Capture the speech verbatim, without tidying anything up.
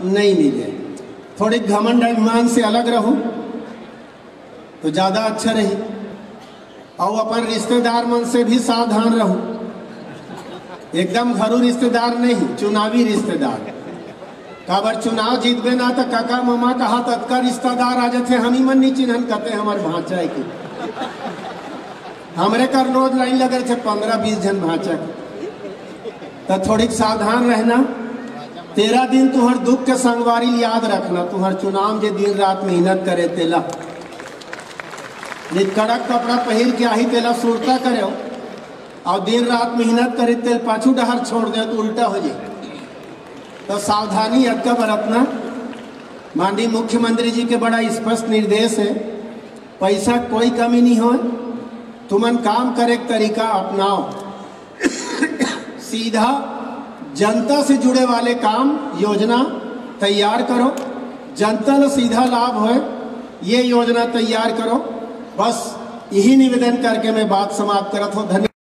नहीं मिले। थोड़ी घमंड अभिमान से अलग रहो तो ज़्यादा अच्छा रही, और अपन रिश्तेदार मन से भी सावधान रहो। एकदम घरू रिश्तेदार नहीं, चुनावी रिश्तेदार। काबर चुनाव जीतबे ना तो काका मामा कहा तत्का रिश्तेदार आ जाते, हम ही मन नहीं चिन्हन कहते हमारे भांचा है की। हमरे कर रोज लाइन लगे थे पंद्रह बीस जन भांचा के, तो थोड़ी सावधान रहना। तेरह दिन तुहर दुख के संगवारी याद रखना, तुहर चुनाव जे दिन रात मेहनत करे तेला कड़क कपड़ा पहिर के आही तेला सुरता करे, और दिन रात मेहनत करे तेल पाछू डहर छोड़ दे तो उल्टा हो जाए। तो सावधानी अक्का बरतना। माननीय मुख्यमंत्री जी के बड़ा स्पष्ट निर्देश है, पैसा कोई कमी नहीं हो, तुमन काम करे तरीका अपनाओ। सीधा जनता से जुड़े वाले काम योजना तैयार करो, जनता को सीधा लाभ हो ये योजना तैयार करो। बस यही निवेदन करके मैं बात समाप्त करता हूँ। धन्यवाद।